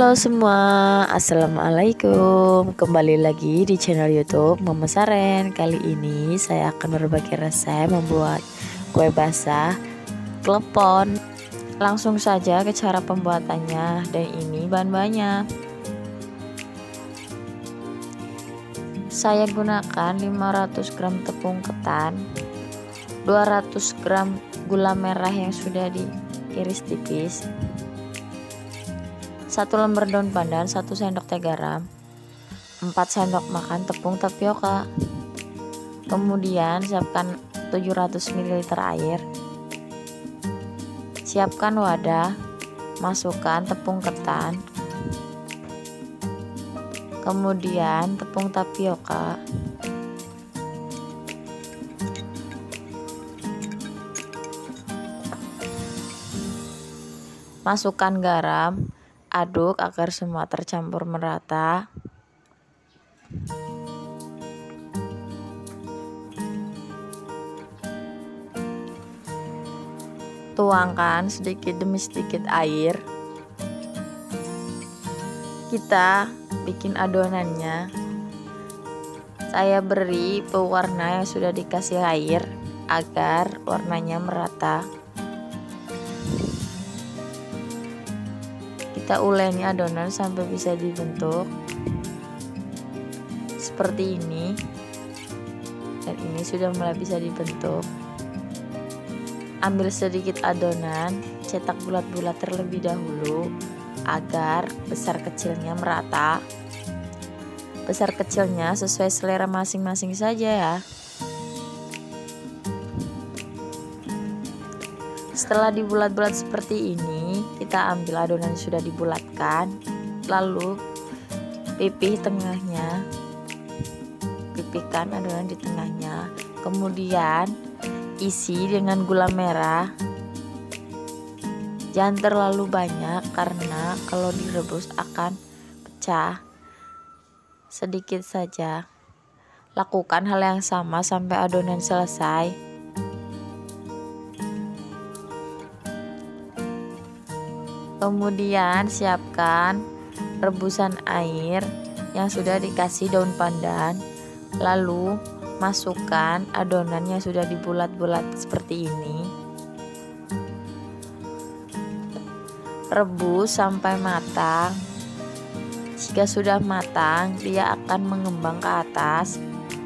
Halo semua, assalamualaikum. Kembali lagi di channel YouTube Mama Saren. Kali ini saya akan berbagi resep membuat kue basah klepon. Langsung saja ke cara pembuatannya. Dan ini bahan-bahannya. Saya gunakan 500 gram tepung ketan, 200 gram gula merah yang sudah diiris tipis, 1 lembar daun pandan, 1 sendok teh garam, 4 sendok makan tepung tapioka. Kemudian siapkan 700 ml air. Siapkan wadah, masukkan tepung ketan, kemudian tepung tapioka, masukkan garam. Aduk agar semua tercampur merata. Tuangkan sedikit demi sedikit air. Kita bikin adonannya. Saya beri pewarna yang sudah dikasih air agar warnanya merata. Kita uleni adonan sampai bisa dibentuk seperti ini, dan ini sudah mulai bisa dibentuk. Ambil sedikit adonan, cetak bulat-bulat terlebih dahulu agar besar kecilnya merata. Besar kecilnya sesuai selera masing-masing saja ya. Setelah dibulat-bulat seperti ini, kita ambil adonan yang sudah dibulatkan, lalu pipihkan adonan di tengahnya, kemudian isi dengan gula merah. Jangan terlalu banyak karena kalau direbus akan pecah. Sedikit saja. Lakukan hal yang sama sampai adonan selesai. Kemudian siapkan rebusan air yang sudah dikasih daun pandan. Lalu masukkan adonan yang sudah dibulat-bulat seperti ini. Rebus sampai matang. Jika sudah matang, dia akan mengembang ke atas.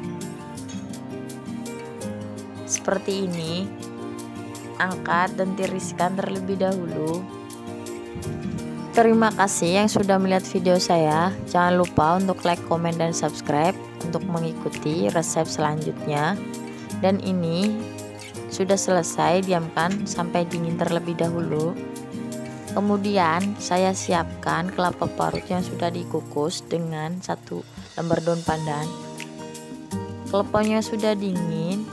Seperti ini. Angkat dan tiriskan terlebih dahulu. Terima kasih yang sudah melihat video saya. Jangan lupa untuk like, komen, dan subscribe untuk mengikuti resep selanjutnya. Dan ini sudah selesai, diamkan sampai dingin terlebih dahulu. Kemudian saya siapkan kelapa parut yang sudah dikukus dengan 1 lembar daun pandan. Kleponnya sudah dingin.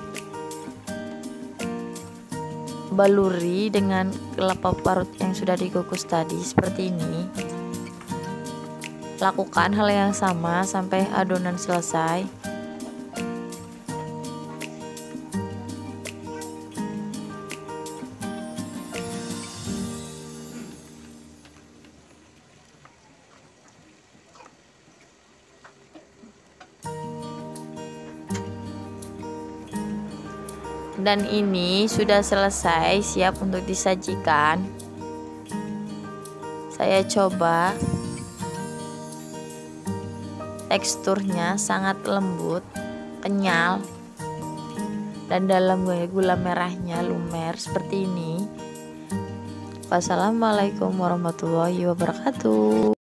Baluri dengan kelapa parut yang sudah dikukus tadi seperti ini. Lakukan hal yang sama sampai adonan selesai. Dan ini sudah selesai, siap untuk disajikan. Saya coba, teksturnya sangat lembut, kenyal, dan dalam gula merahnya lumer seperti ini. Wassalamualaikum warahmatullahi wabarakatuh.